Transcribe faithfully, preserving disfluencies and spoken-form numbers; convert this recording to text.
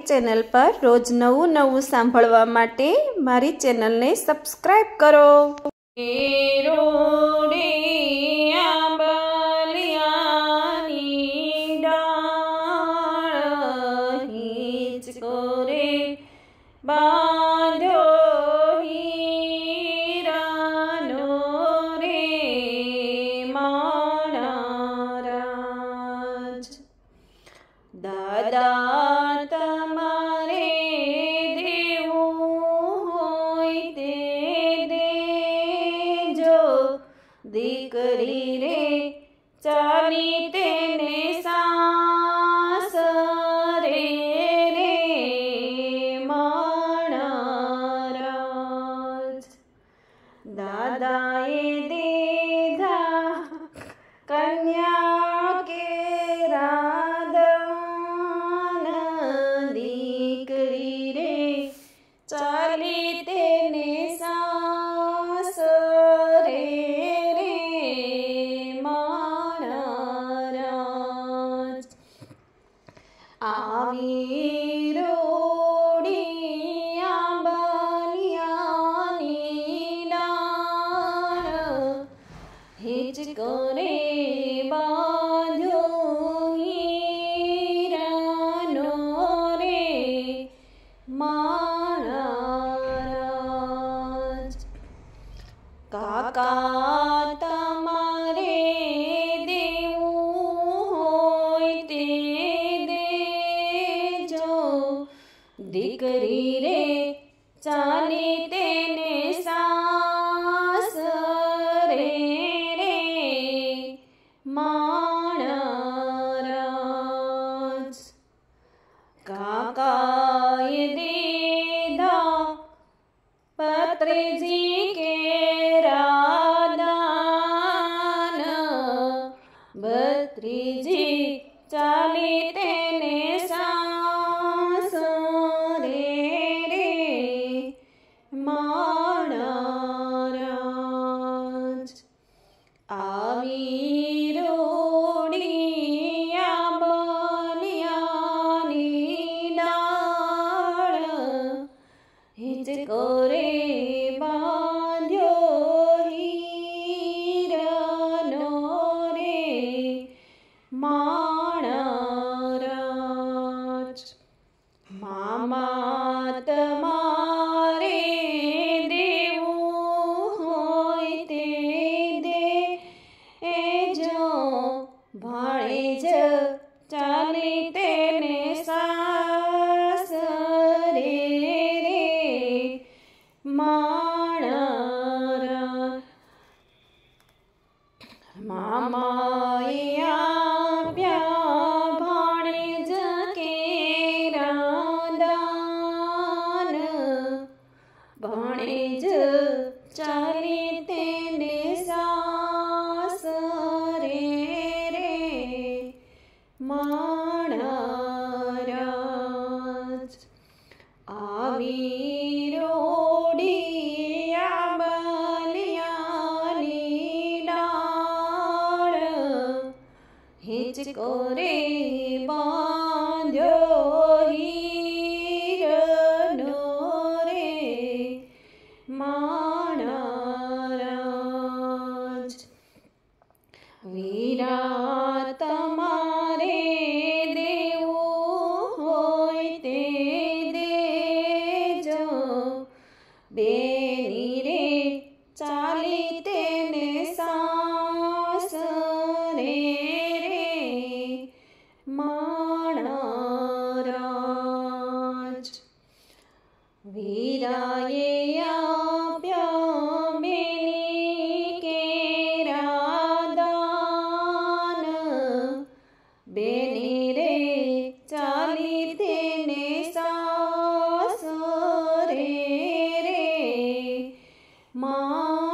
Channel પર રોજ નવું નવું સાંભળવા માટે મારી ચેનલને સબસ્ક્રાઇબ કરો। દાદા તમારે દેવું હોય તે દેજો, દીકરી રે ચાલી તેને સાસરે રે માણારાજ। દાદાએ દીધા કન્યા કેરા ચાલી તેને સાસરે રે માણારાજ। આવી રોડી આંબલિયાની ડાળ, હિચકોરે બાંધ્યો હીરાનો રે માણારાજ। કાકા તમારે દેવું હોય તે દેજો, દીકરી રે ચાલી તેને સાસરે રે માણારાજ। કાકાએ દીધા પત્રીજી કેરા દાન, ભત્રીજી ચાલી તેને સાસરે રે માણારાજ। આવી રોડી આંબલિયાની ડાળ, હિચકોરે બાંધ્યો હીરાનો રે માણારાજ। મામા તમારે દેવું હોય તે દેજો, ભાણેજ ચાલી તેને સાસરે રે માણારાજ। મામાએ આપ્યા ભાણેજ કેરા દાન, ભાણેજ ચાલી તેને સાસરે રે માણારાજ। આવી રોડી આંબલિયાની ડાળ, હિચકોરે બાંધ્યો હીરનો રે માણારાજ। વીરા તમારે દેવું હોય તે દેજો, બેની રે ચાલી તેને સાસરે રે માણારાજ। વીરાએ આપ્યા બેની કેરા દાન, બેની રે ચાલી તેને સાસરે રે મા